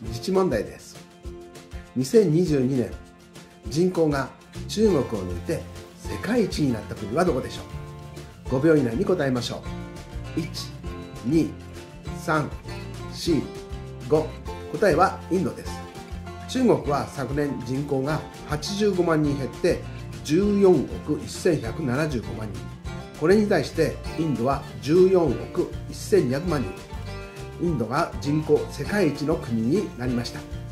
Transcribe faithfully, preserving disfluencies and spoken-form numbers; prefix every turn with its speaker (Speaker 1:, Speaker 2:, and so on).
Speaker 1: 自治問題です。にせんにじゅうにねん、人口が中国を抜いて世界一になった国はどこでしょう。ごびょう以内に答えましょう。いち、に、さん、よん、ご。答えはインドです。中国は昨年人口がはちじゅうごまんにん減ってじゅうよんおくせんひゃくななじゅうごまんにん。これに対してインドはじゅうよんおくせんにひゃくまんにん。インドが人口世界一の国になりました。